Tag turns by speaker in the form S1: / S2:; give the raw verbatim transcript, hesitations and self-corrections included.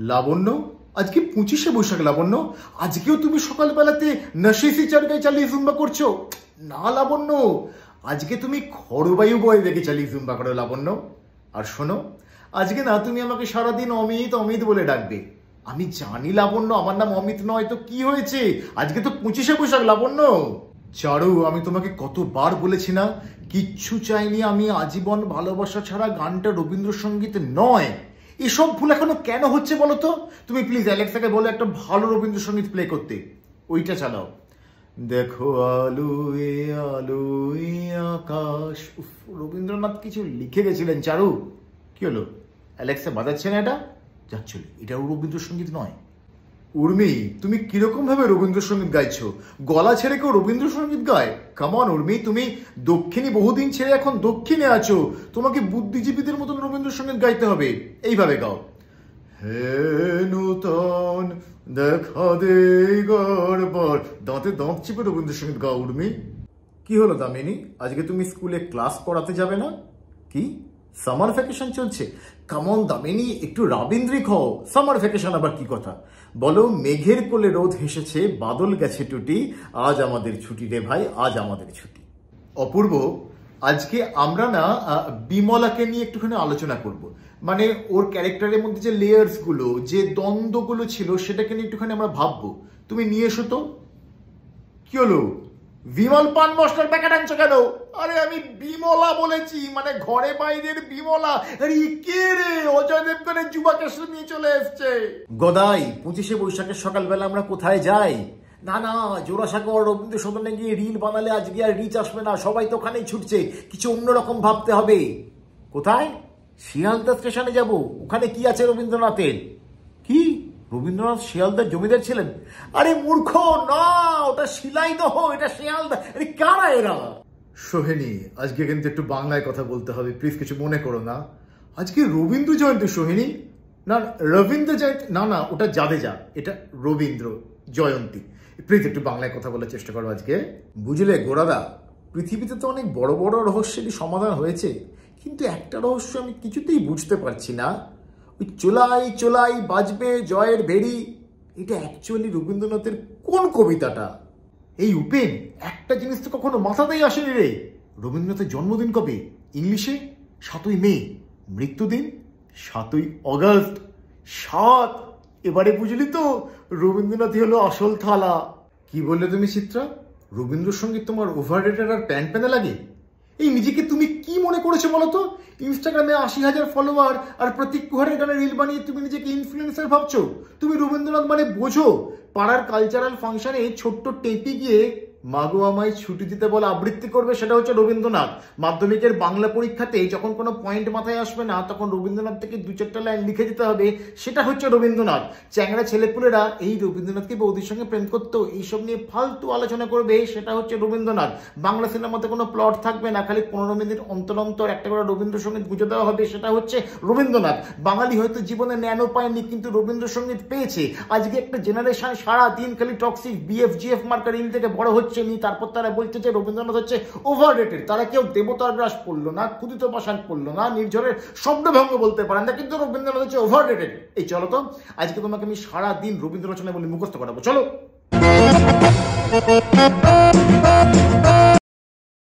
S1: লাবণ্য, আজকে পঁচিশে বৈশাখ লাবণ্য, আজকেও তুমি সকালবেলাতে নশেসি চরকায় চালিয়ে জুম্বা করছো? না লাবণ্য, আজকে তুমি খড়বায়ু বয় রেখে চালিয়ে জুম্বা করো লাবণ্য। আর শোনো, আজকে না তুমি আমাকে সারাদিন অমিত অমিত বলে ডাকবে। আমি জানি লাবণ্য আমার নাম অমিত নয়, তো কি হয়েছে? আজকে তো পঁচিশে বৈশাখ লাবণ্য। চারু, আমি তোমাকে কতবার বলেছি না, কিচ্ছু চাইনি আমি আজীবন ভালোবাসা ছাড়া গানটা রবীন্দ্রসঙ্গীত নয়। এসব ভুল এখনো কেন হচ্ছে বলো তো? তুমি প্লিজ অ্যালেক্সাকে বলে একটা ভালো রবীন্দ্রসঙ্গীত প্লে করতে, ওইটা চালাও। দেখো আলোয় আলোয় আকাশ। উফ, রবীন্দ্রনাথ কিছু লিখে গেছিলেন চারু। কি হলো, অ্যালেক্সা বাজাচ্ছে না? এটা যাচ্ছিল, এটা রবীন্দ্রসঙ্গীত নয়। উর্মি, তুমি কিরকম ভাবে রবীন্দ্রসঙ্গীত গাইছো? গলা ছেড়ে কেউ রবীন্দ্রসঙ্গীত গায়? কামন উর্মি, তুমি দক্ষিণী বহুদিন ছেড়ে এখন দক্ষিণে আছো, তোমাকে বুদ্ধিজীবীদের মতন রবীন্দ্রসঙ্গীত গাইতে হবে। এইভাবে গাও, হে নূতন দেখা দে গড়বড়, দাঁতে দাঁত চিপে রবীন্দ্রসঙ্গীত গাও উর্মি। কি হলো দামিনী, আজকে তুমি স্কুলে ক্লাস পড়াতে যাবে না? কি সামার ভ্যাকেশন চলছে? কামন দামিনী, একটু রাবীন্দ্রিক হও। সামার ভ্যাকেশন আবার কি কথা? বলো, মেঘের কোলে রোদ হেসেছে, বাদল গেছে টুটি, আজ আমাদের ছুটি রে ভাই, আজ আমাদের ছুটি। অপূর্ব, আজকে আমরা না বিমলাকে নিয়ে একটুখানি আলোচনা করব। মানে ওর ক্যারেক্টারের মধ্যে যে লেয়ার্স গুলো, যে দ্বন্দ্বগুলো ছিল, সেটাকে নিয়ে একটুখানি আমরা ভাববো। তুমি নিয়ে এসো তো। কি হলো, বিমল পান মশলার প্যাকেট আনছো কেন? আরে আমি বিমলা বলেছি, মানে ঘরে বাইরের বিমলা। আরে কে রে? অজয় দেবগনের যুবা কেশর নিয়ে চলে এসছে। গদাই, পঁচিশে বৈশাখের সকালবেলা আমরা কোথায় যাই? না না, জোড়াসাগর রবীন্দ্র সদনে গিয়ে রিল বানালে আজকে আর রিচ আসবে না, সবাই তো ওখানেই ছুটছে, কিছু অন্যরকম ভাবতে হবে। কোথায়? শিয়ালদা স্টেশনে যাব। ওখানে কি আছে রবীন্দ্রনাথের? কি, রবীন্দ্রনাথ শিয়ালদার জমিদার ছিলেন? আরে মূর্খ, না, ওটা শিলাইদহ, এটা শিয়ালদা। আরে কারা এরা? সোহিনী, আজকে কিন্তু একটু বাংলায় কথা বলতে হবে, প্লিজ কিছু মনে করো না। আজকে রবীন্দ্র জয়ন্তী সোহিনী। না, রবীন্দ্র জয়ন্তী না, না ওটা জাদেজা, এটা রবীন্দ্র জয়ন্তী। প্লিজ একটু বাংলায় কথা বলার চেষ্টা করো আজকে। বুঝলে গোড়াদা, পৃথিবীতে তো অনেক বড় বড় রহস্যেরই সমাধান হয়েছে, কিন্তু একটা রহস্য আমি কিছুতেই বুঝতে পারছি না। ওই চোলাই চোলাই বাজবে জয়ের ভেড়ি, এটা অ্যাকচুয়ালি রবীন্দ্রনাথের কোন কবিতাটা? এই উপেন, একটা জিনিস তো কখনো মাথাতেই আসেনি রে। রবীন্দ্রনাথের জন্মদিন কবে? ইংলিশে সাতই মে, মৃত্যুদিন সাতই অগস্ট। সাত, এবারে বুঝলি তো, রবীন্দ্রনাথই হলো আসল থালা। কি বললে তুমি চিত্রা? রবীন্দ্রসঙ্গীত তোমার ওভাররেটেড আর প্যান প্যানে লাগে? এই নিজেকে তুমি কি মনে করেছো বলো তো? ইনস্টাগ্রামে আশি হাজার ফলোয়ার আর প্রতীক কুহারের গানে রিল বানিয়ে তুমি নিজেকে ইনফ্লুয়েন্সার ভাবছো? তুমি রবীন্দ্রনাথ মানে বোঝো? পাড়ার কালচারাল ফাংশনে ছোট্ট টেপি গিয়ে মাগো আমায় ছুটি দিতে বলে আবৃত্তি করবে, সেটা হচ্ছে রবীন্দ্রনাথ। মাধ্যমিকের বাংলা পরীক্ষাতে যখন কোনো পয়েন্ট মাথায় আসবে না, তখন রবীন্দ্রনাথ থেকে দু চারটা লাইন লিখে দিতে হবে, সেটা হচ্ছে রবীন্দ্রনাথ। চ্যাংড়া ছেলেপুলেরা এই রবীন্দ্রনাথকে বৌদির সঙ্গে প্রেম করতো, এইসব নিয়ে ফালতু আলোচনা করবে, সেটা হচ্ছে রবীন্দ্রনাথ। বাংলা সিনেমাতে কোনো প্লট থাকবে না, খালি পনেরো মিনিট অন্তর অন্তর একটা করে রবীন্দ্রসঙ্গীত গুঁজে দেওয়া হবে, সেটা হচ্ছে রবীন্দ্রনাথ। বাঙালি হয়তো জীবনে ন্যানো পায়নি, কিন্তু রবীন্দ্রসঙ্গীত পেয়েছে। আজকে একটা জেনারেশন সারা দিন খালি টক্সিক বিএফ জিএফ মার্কার রিল থেকে বড় হচ্ছে নি, তারপর তারা বলছে যে রবীন্দ্রনাথ হচ্ছে ওভাররেটেড। তারা কেউ দেবতার গ্রাস পড়লো না, ক্ষুদিত পাষাণ পড়লো না, নির্ঝরের শব্দভঙ্গ বলতে পারেন না, কিন্তু রবীন্দ্রনাথ হচ্ছে ওভাররেটেড। এই চলো তো, আজকে তোমাকে আমি সারা দিন রবীন্দ্র রচনা বলে মুখস্থ করাবো, চলো।